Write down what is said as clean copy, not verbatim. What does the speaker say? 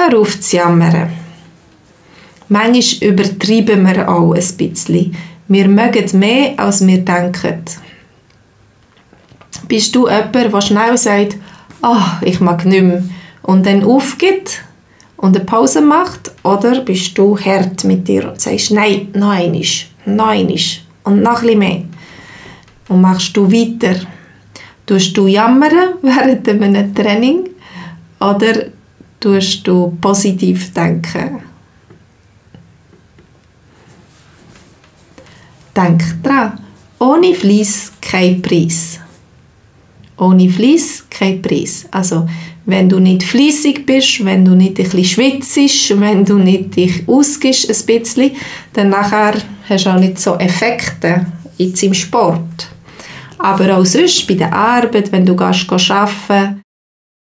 Hör auf zu jammern. Manchmal übertreiben wir auch ein bisschen. Wir mögen mehr, als wir denken. Bist du jemand, der schnell sagt, ich mag nicht mehr, und dann aufgibt und eine Pause macht? Oder bist du hart mit dir und sagst, nein, noch einmal und noch ein bisschen mehr? Und machst du weiter? Tust du jammern während einem Training? Oder tust du positiv denken? Denk dran, ohne Fleiss kein Preis. Ohne Fleiss kein Preis. Also, wenn du nicht fleissig bist, wenn du nicht ein bisschen schwitzt, wenn du nicht dich ausgibst ein bisschen, dann nachher hast du auch nicht so Effekte im Sport. Aber auch sonst bei der Arbeit, wenn du arbeiten